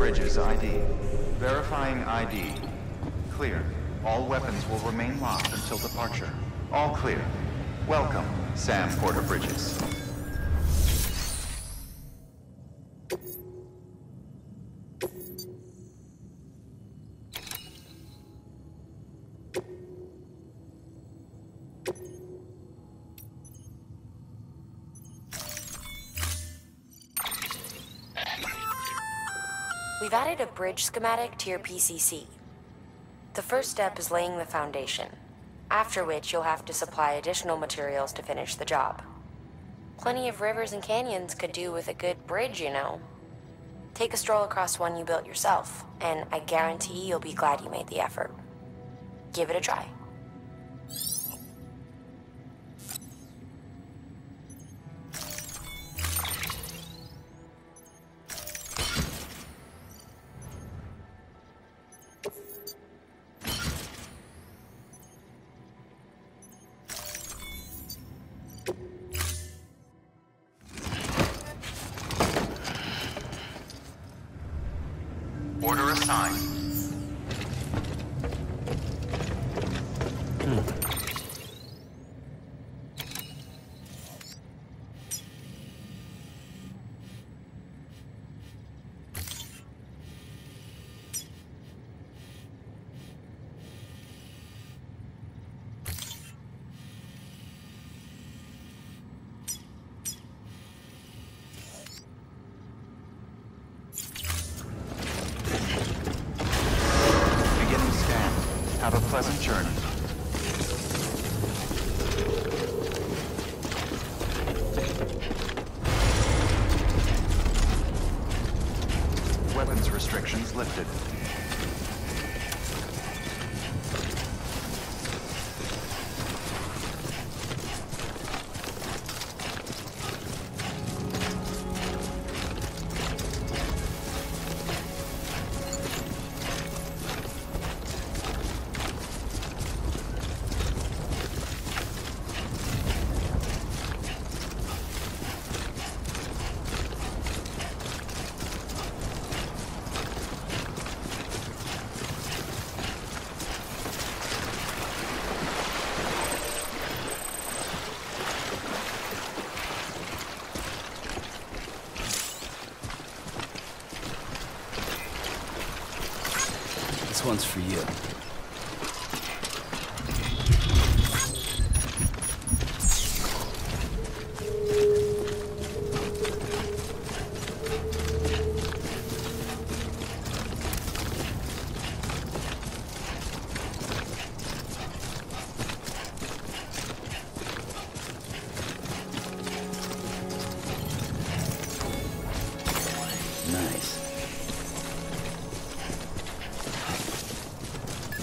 Bridges ID. Verifying ID. Clear. All weapons will remain locked until departure. All clear. Welcome, Sam Porter Bridges. We've added a bridge schematic to your PCC. The first step is laying the foundation, after which you'll have to supply additional materials to finish the job. Plenty of rivers and canyons could do with a good bridge, you know. Take a stroll across one you built yourself, and I guarantee you'll be glad you made the effort. Give it a try. Order assigned. Have a pleasant journey. Weapons restrictions lifted. This one's for you. Nice.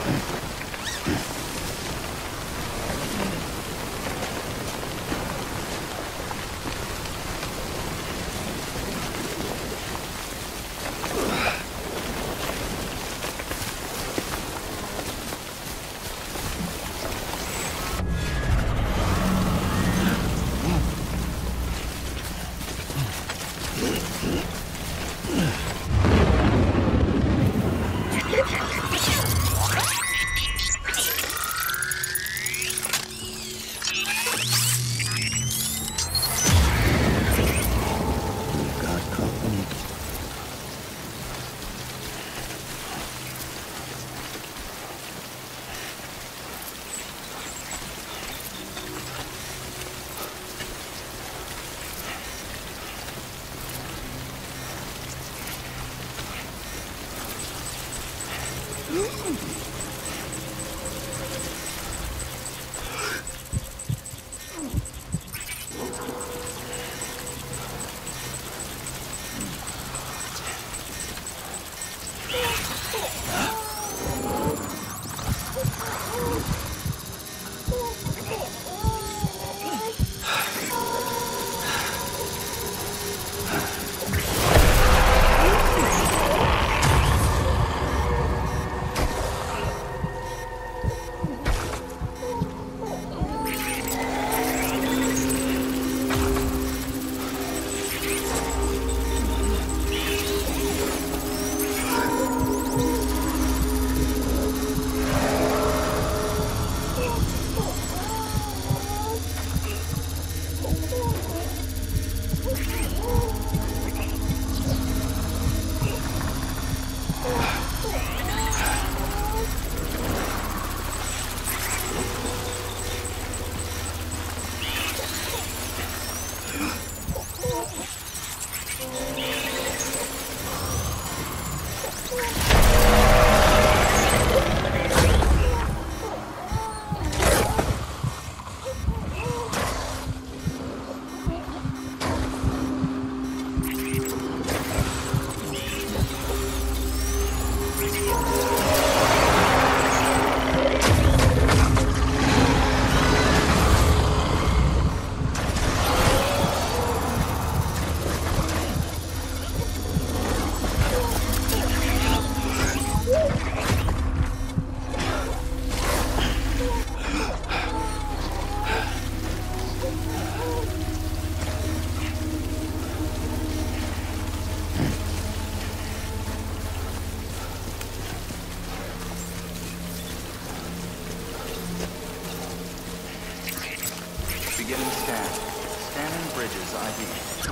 Beginning scan. Scanning bridges ID.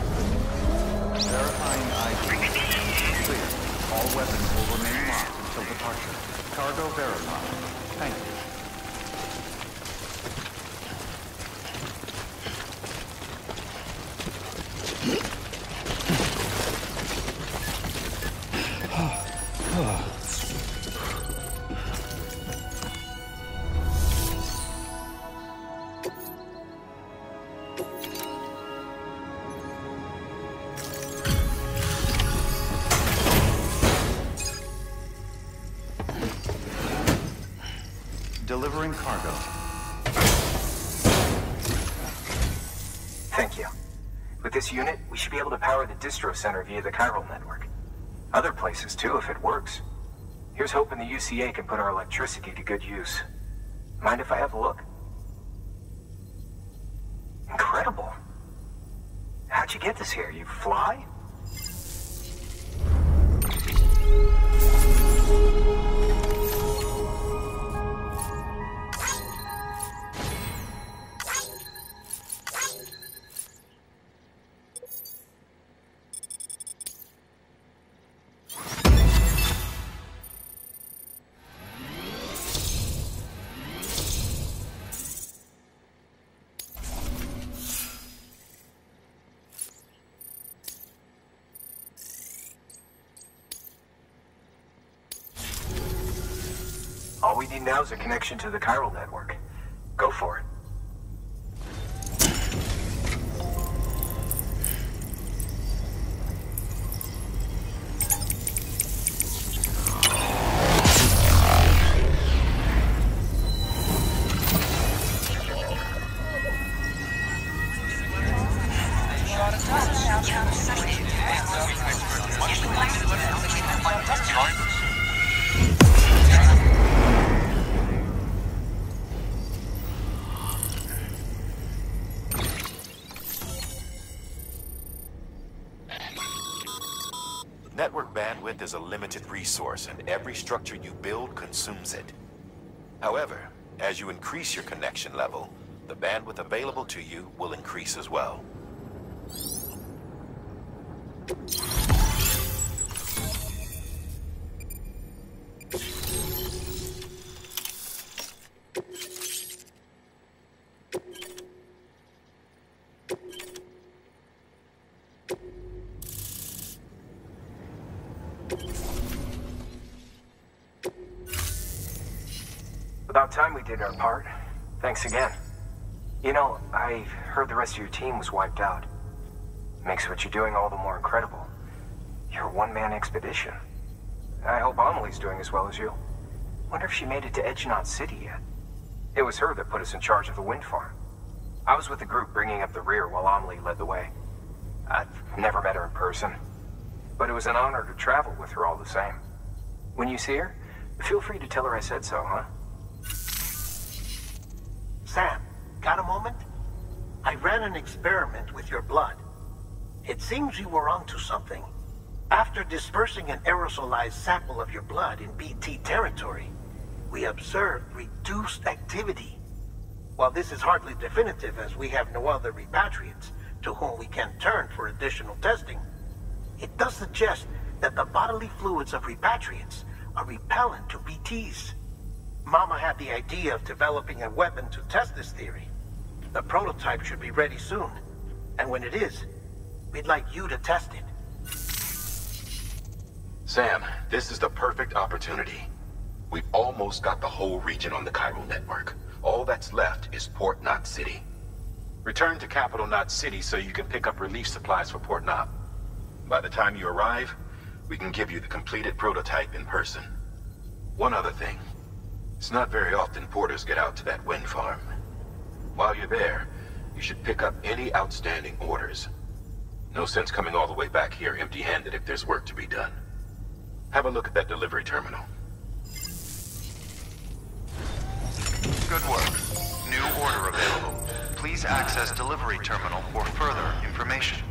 Verifying ID. Clear. All weapons will remain locked until departure. Cargo verified. Thank you. Delivering cargo. Thank you. With this unit, we should be able to power the distro center via the chiral network. Other places too, if it works. Here's hoping the UCA can put our electricity to good use. Mind if I have a look? Incredible. How'd you get this here? You fly? All we need now is a connection to the chiral network. Go for it. is a limited resource, and every structure you build consumes it. However, as you increase your connection level, the bandwidth available to you will increase as well. About time we did our part. Thanks again. You know, I heard the rest of your team was wiped out. Makes what you're doing all the more incredible. You're a one-man expedition. I hope Amelie's doing as well as you. Wonder if she made it to Edgenaut City yet. It was her that put us in charge of the wind farm. I was with the group bringing up the rear while Amelie led the way. I've never met her in person, but it was an honor to travel with her all the same. When you see her, feel free to tell her I said so, huh? Sam, got a moment? I ran an experiment with your blood. It seems you were onto something. After dispersing an aerosolized sample of your blood in BT territory, we observed reduced activity. While this is hardly definitive, as we have no other repatriates to whom we can turn for additional testing, it does suggest that the bodily fluids of repatriates are repellent to BTs. Mama had the idea of developing a weapon to test this theory. The prototype should be ready soon, and when it is, we'd like you to test it. Sam, this is the perfect opportunity. We've almost got the whole region on the chiral network. All that's left is Port Knot City. Return to Capital Knot City so you can pick up relief supplies for Port Knot. By the time you arrive, we can give you the completed prototype in person. One other thing. It's not very often porters get out to that wind farm. While you're there, you should pick up any outstanding orders. No sense coming all the way back here empty-handed if there's work to be done. Have a look at that delivery terminal. Good work. New order available. Please access delivery terminal for further information.